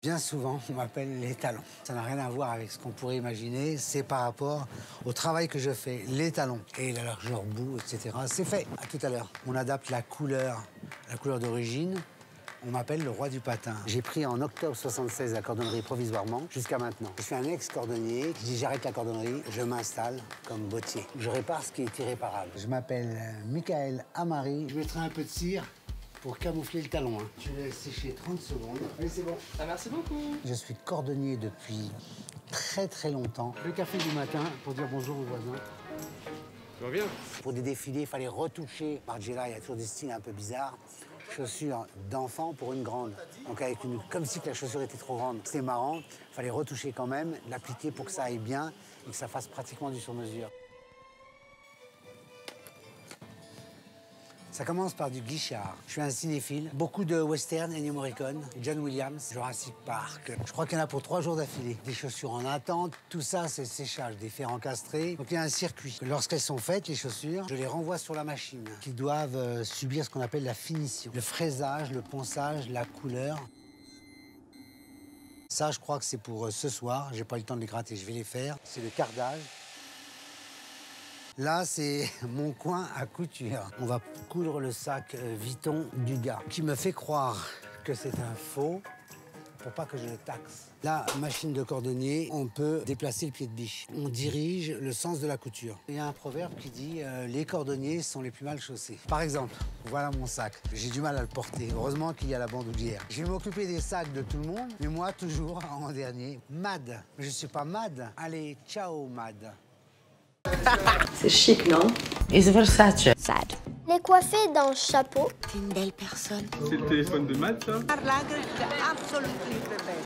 Bien souvent, on m'appelle les talons. Ça n'a rien à voir avec ce qu'on pourrait imaginer. C'est par rapport au travail que je fais, les talons. Et la largeur bout, etc. C'est fait. À tout à l'heure. On adapte la couleur d'origine. On m'appelle le roi du patin. J'ai pris en octobre 76 la cordonnerie provisoirement jusqu'à maintenant. Je suis un ex-cordonnier. Je dis j'arrête la cordonnerie, je m'installe comme bottier. Je répare ce qui est irréparable. Je m'appelle Michael Amari. Je mettrai un peu de cire pour camoufler le talon. Je laisse sécher 30 secondes. Allez, c'est bon. Ah, merci beaucoup. Je suis cordonnier depuis très longtemps. Le café du matin pour dire bonjour aux voisins. Tu vas bien? Pour des défilés, il fallait retoucher. Margiela, il y a toujours des styles un peu bizarres. Chaussures d'enfant pour une grande. Donc avec comme si la chaussure était trop grande. C'était marrant. Il fallait retoucher quand même, l'appliquer pour que ça aille bien et que ça fasse pratiquement du sur-mesure. Ça commence par du Guichard. Je suis un cinéphile. Beaucoup de western, Ennio Morricone, John Williams, Jurassic Park. Je crois qu'il y en a pour 3 jours d'affilée. Des chaussures en attente, tout ça, c'est le séchage, des fers encastrés. Donc il y a un circuit. Lorsqu'elles sont faites, les chaussures, je les renvoie sur la machine, qui doivent subir ce qu'on appelle la finition. Le fraisage, le ponçage, la couleur. Ça, je crois que c'est pour ce soir. J'ai pas eu le temps de les gratter, je vais les faire. C'est le cardage. Là, c'est mon coin à couture. On va coudre le sac Vuitton du gars, qui me fait croire que c'est un faux pour pas que je le taxe. La machine de cordonnier, on peut déplacer le pied de biche. On dirige le sens de la couture. Il y a un proverbe qui dit les cordonniers sont les plus mal chaussés. Par exemple, voilà mon sac. J'ai du mal à le porter. Heureusement qu'il y a la bandoulière. Je vais m'occuper des sacs de tout le monde, mais moi, toujours en dernier. Mad. Mais je suis pas Mad. Allez, ciao, Mad. C'est chic, non? It's Versace. Sad. Les coiffer dans le chapeau. T'es une belle personne. C'est le téléphone de Matt, ça?